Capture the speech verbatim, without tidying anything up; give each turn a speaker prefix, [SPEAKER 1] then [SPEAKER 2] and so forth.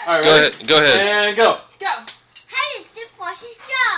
[SPEAKER 1] All right,
[SPEAKER 2] Go
[SPEAKER 1] ready?
[SPEAKER 2] ahead. Go ahead.
[SPEAKER 1] And go.
[SPEAKER 3] Go.
[SPEAKER 4] Hide and seek for his job.